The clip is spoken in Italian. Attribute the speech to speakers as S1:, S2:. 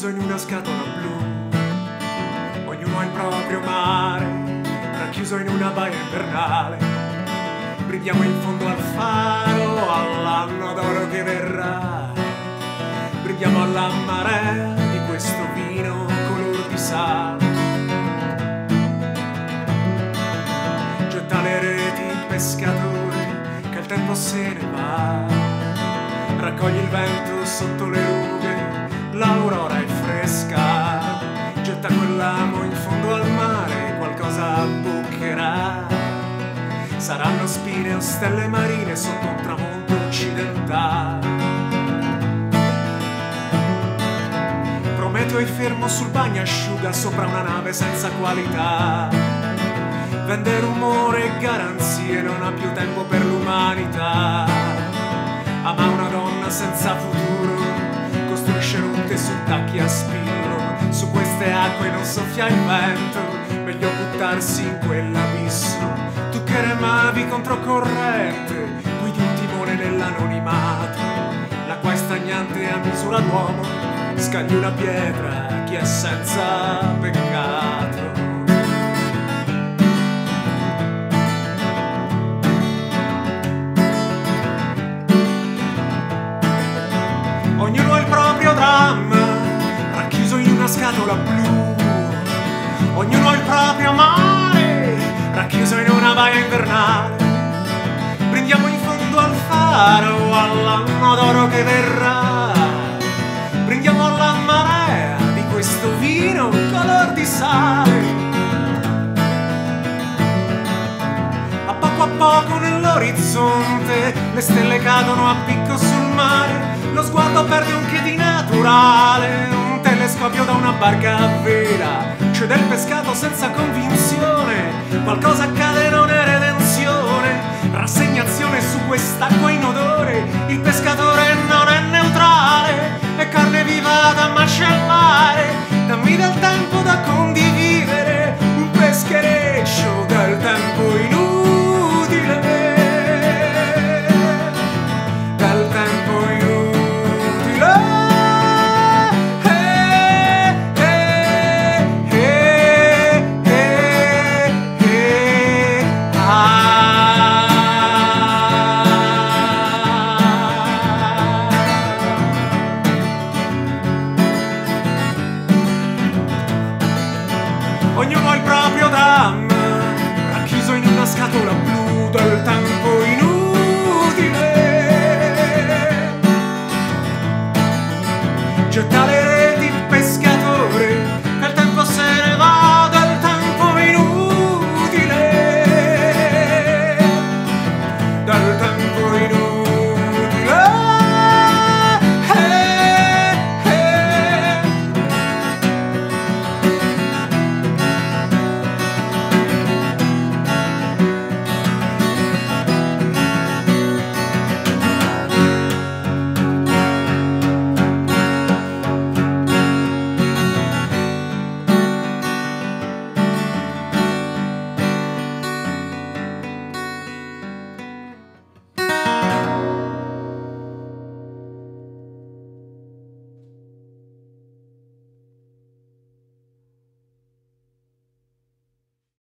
S1: racchiuso in una scatola blu. Ognuno ha il proprio mare, racchiuso in una baia invernale. Briviamo in fondo al faro, all'anno d'oro che verrà. Briviamo alla marea di questo vino color di sale. Getta le reti, pescatori, che il tempo se ne va. Raccogli il vento sotto le rughe, l'aurora è fresca. Getta quell'amo in fondo al mare, qualcosa bucherà. Saranno spine o stelle marine sotto un tramonto occidentale. Prometeo è fermo sul bagnasciuga sopra una nave senza qualità. Vende rumore e garanzie, non ha più tempo per l'umanità. Ama una donna senza futuro, costruisce rotte su tacchi a spillo. Su queste acque non soffia il vento, meglio buttarsi in quell'abisso. Tu che remavi controcorrente, guidi un timone nell'anonimato. L'acqua è stagnante a misura d'uomo, scagli una pietra a chi è senza peccato. Ognuno ha il proprio dramma, racchiuso in una scatola blu. Ognuno ha il proprio mare, racchiuso in una baia invernale. Brindiamo in fondo al faro, all'anno d'oro che verrà. Brindiamo alla marea di questo vino color di sale. A poco nell'orizzonte le stelle cadono a picco sul mare. Lo sguardo perde un che di naturale, un telescopio da una barca a vela. C'è del pescato senza convinzione, qualcosa